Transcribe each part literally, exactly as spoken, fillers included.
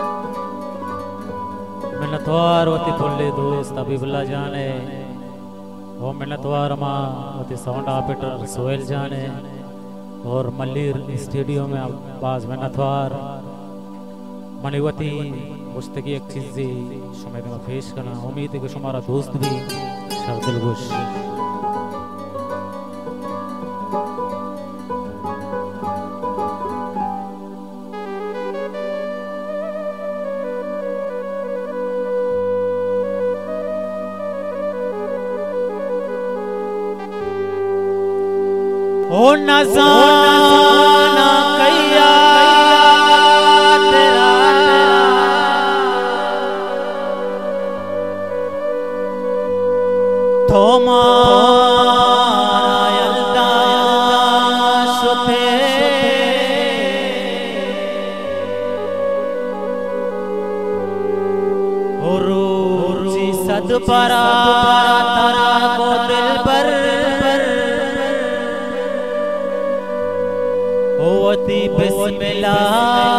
मिन्नतवार वती पुल्ले दोस्त अबीबुल्ला जाने वो मिन्नतवार माँ वती साउंड ऑपरेटर सोहेल जाने और मल्लीर स्टूडियो में बाज मिन्नतवार मनीवती मुस्तकी एक चीज़ शुमारे में पेश करना उम्मीद है कि शुमारा दोस्त भी शर्दिलगुश ओ नज़ाना कैया तेरा थोमा यल्दा शुथे उरूची सद परा तारा को दिल पर होती बिस्मिल्लाह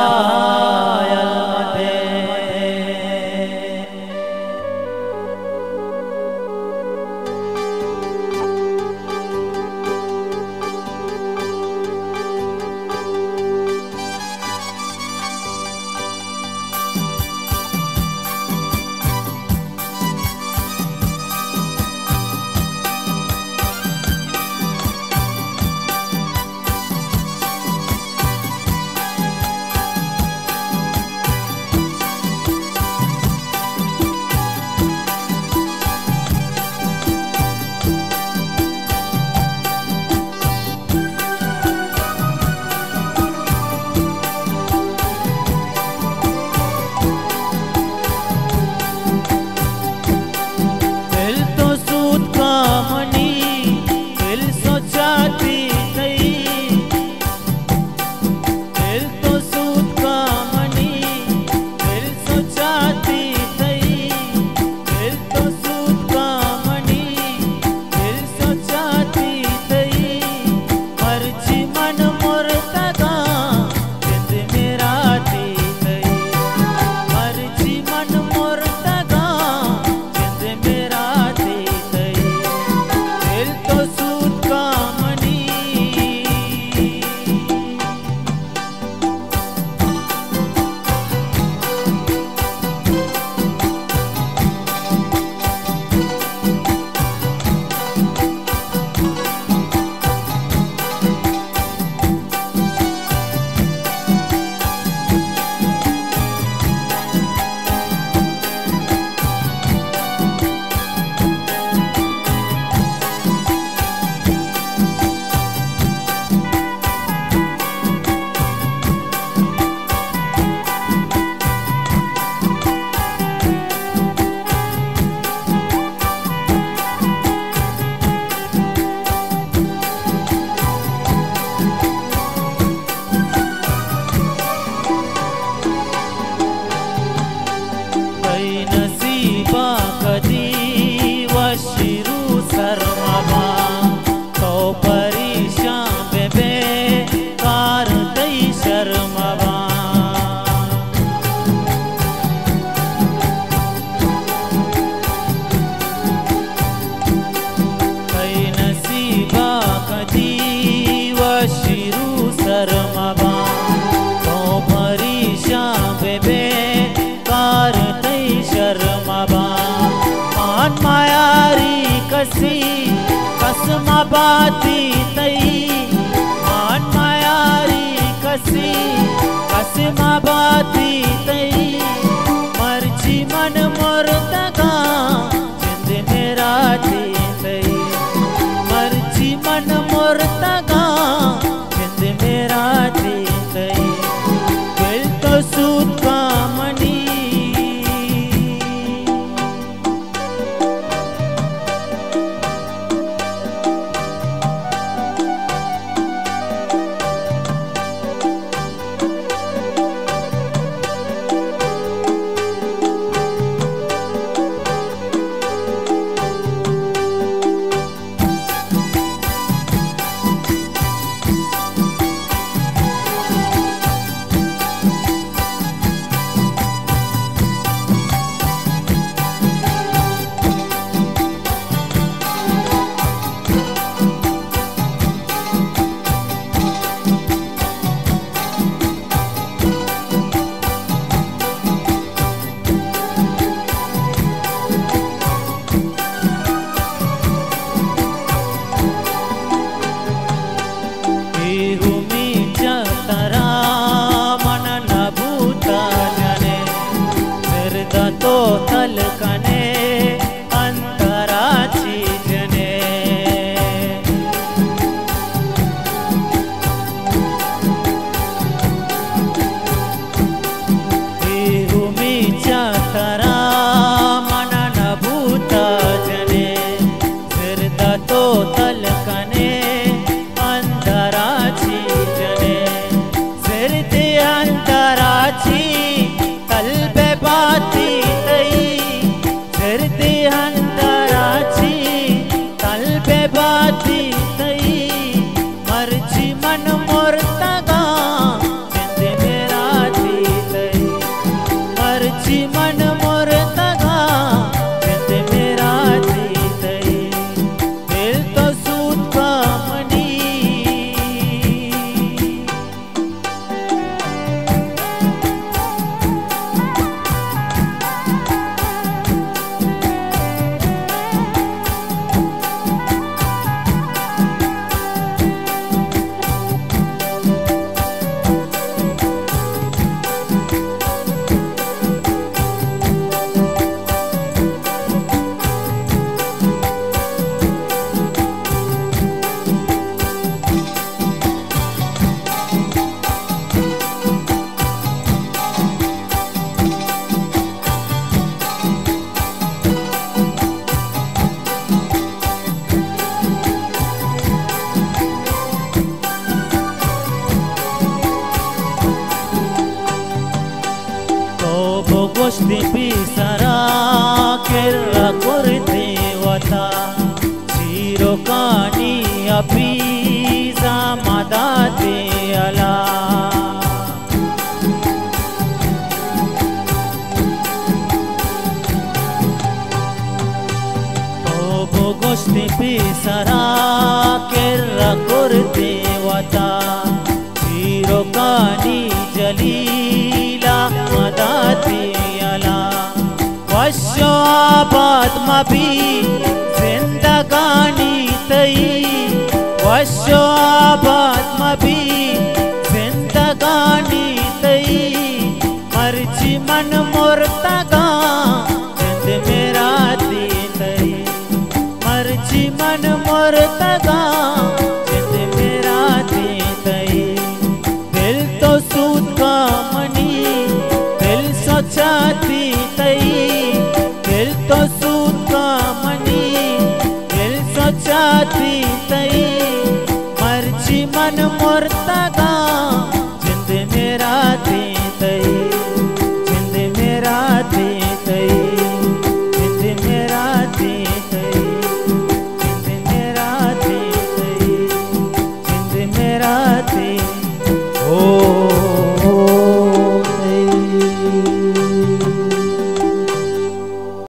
कसमा बाती तई मान मायारी कसी कसमा बाती तई मर्जी मन मोर तगा जिंद मेरा थी तई मर्जी मन मोर तगा जिंद मेरा थी तई दिल तो सूत का मनी गोष्टी पिसरा केरला करते वता चिरो कानी अपिजा मदाते अला गोष्टी पिसरा केरला करते वता चिरो कानी जलीला मदाते अला वशो आबाद मबी जिंदगानी तई वशो आबाद मबी जिंदगानी तई मर्जी मन मोरता